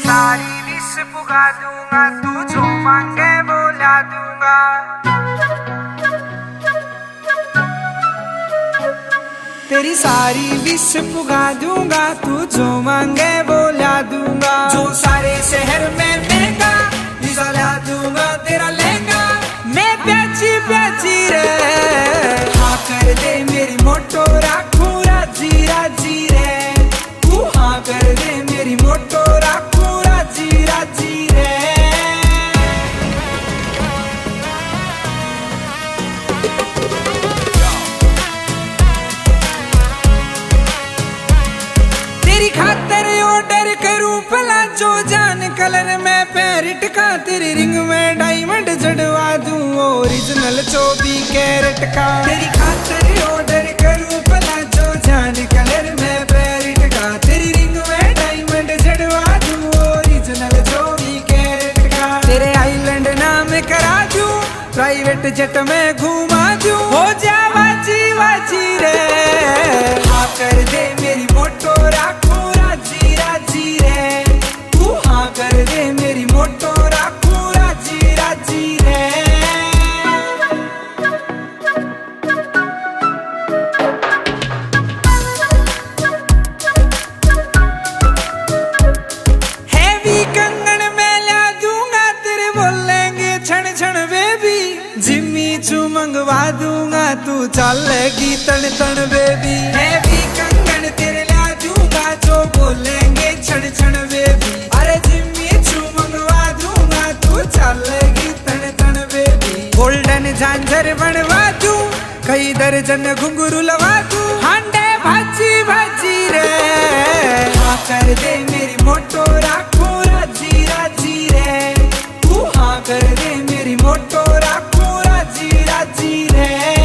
सारी विश पुगा दूंगा, तू जो मांगे वो ला दूंगा। तेरी सारी विश पुगा दूंगा, तू जो मांगे वो ला दूंगा। जो सारे शहर में महंगा वीजा ला दूंगा, तेरा लहंगा मैं प्याची प्याची रे। हाँ कर दे मेरी मोटो राखू राजी राजी रे। तू हाँ कर दे मेरी मोटो राखू राजी राजी रे। तेरी खातर ऑर्डर करूं भला जो जान कलर में पैरिट का। तेरी रिंग में डायमंड जड़वा दूं ओरिजिनल 24 कैरेट का। तेरी खातर ऑर्डर करूं भला जो जान कलर में पैरिट का। तेरी रिंग में डायमंड जड़वा दूं ओरिजिनल 24 कैरेट का। तेरे आइलैंड नाम करा दूं, प्राइवेट जेट में घुमा दूं। हो जा बाजी बाजी रे। हाँ कर दे मेरी मोटो राखू राजी राजी रे। तू हाँ कर दे मेरी मोटो राखू राजी राजी रे। हैवी कंगन में ला दूंगा, तेरे बोलेंगे छन छन बेबी। जिम्मी चू मंगवा दूंगा, तू चलेगी तन तन बेबी। हैवी कंगन तेरे ला दूंगा, जो बोलेंगे छन छन बेबी। अरे जिम्मी चू मंगवा दूंगा, तू चलेगी तन तन बेबी। गोल्डन झांझर बनवा दूं, कई दर्जन घुंघरू लगा दूं। हांडे भाजी भाजी रे। हाँ कर दे मेरी मोटो राखू राजी राजी रे। तू हाँ कर दे मेरी मोटो राखू राजी राजी रे।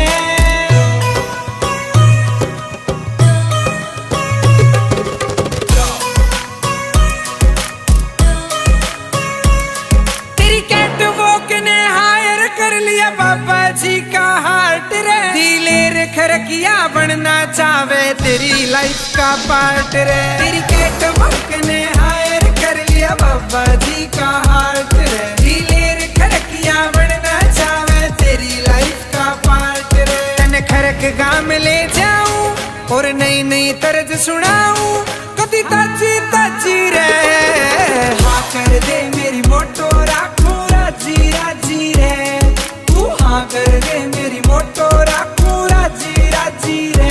तेरी कैटवॉक ने हायर कर लिया बाबा जी का हार्ट रे। दिलेर खरकिया बनना चाहे तेरी लाइफ का पार्ट रे। तेरी कैटवॉक ने हायर कर लिया बाबा जी का हार्ट रे। दिलेर खरकिया बनना चाहे तेरी लाइफ का पार्ट रे। तन खरक गांव ले जाऊं और नई नई तर्ज सुनाऊं, कदी ताजी ताजी रे। हाँ कर दे मेरी मोटो राखू राजी राजी रे। तू हाँ कर दे मेरी मोटो राखू राजी राजी रे।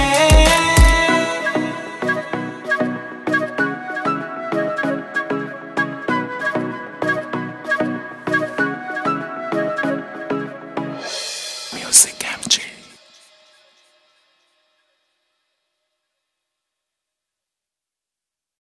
Music MG.